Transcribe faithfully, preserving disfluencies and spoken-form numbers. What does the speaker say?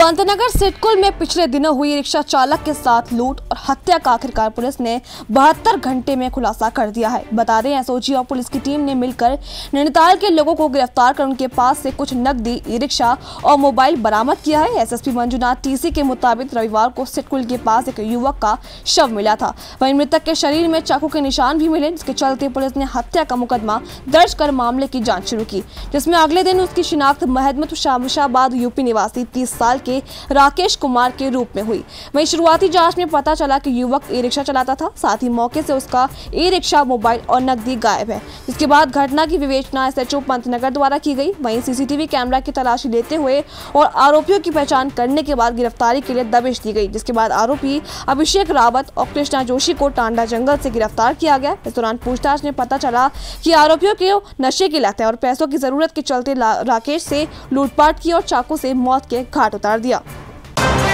पंतनगर सिडकुल में पिछले दिनों हुई रिक्शा चालक के साथ लूट और हत्या का आखिरकार पुलिस ने बहत्तर घंटे में खुलासा कर दिया है। बता रहे हैं एसओजी और पुलिस की टीम ने मिलकर नैनीताल के लोगों को गिरफ्तार कर उनके पास से कुछ नकदी, ई रिक्शा और मोबाइल बरामद किया है। एसएसपी मंजुनाथ टीसी के मुताबिक रविवार को सिडकुल के पास एक युवक का शव मिला था। वहीं मृतक के शरीर में चाकू के निशान भी मिले, जिसके चलते पुलिस ने हत्या का मुकदमा दर्ज कर मामले की जाँच शुरू की, जिसमें अगले दिन उसकी शिनाख्त महमद शामशाबाद यूपी निवासी तीस साल के राकेश कुमार के रूप में हुई। वहीं शुरुआती जांच में पता चला कि युवक ई रिक्शा चलाता था, साथ ही मौके से उसका ई रिक्शा, मोबाइल और नकदी गायब है। जिसके बाद घटना की विवेचना एसएचओ पंतनगर द्वारा की गई। वहीं सीसीटीवी कैमरा की तलाशी लेते हुए और आरोपियों की पहचान करने के बाद गिरफ्तारी के लिए दबिश दी गई, जिसके बाद आरोपी अभिषेक रावत और कृष्णा जोशी को टांडा जंगल से गिरफ्तार किया गया। इस दौरान पूछताछ में पता चला कि आरोपियों के नशे की लत है और पैसों की जरूरत के चलते राकेश से लूटपाट की और चाकू से मौत के घाट उतार दिया।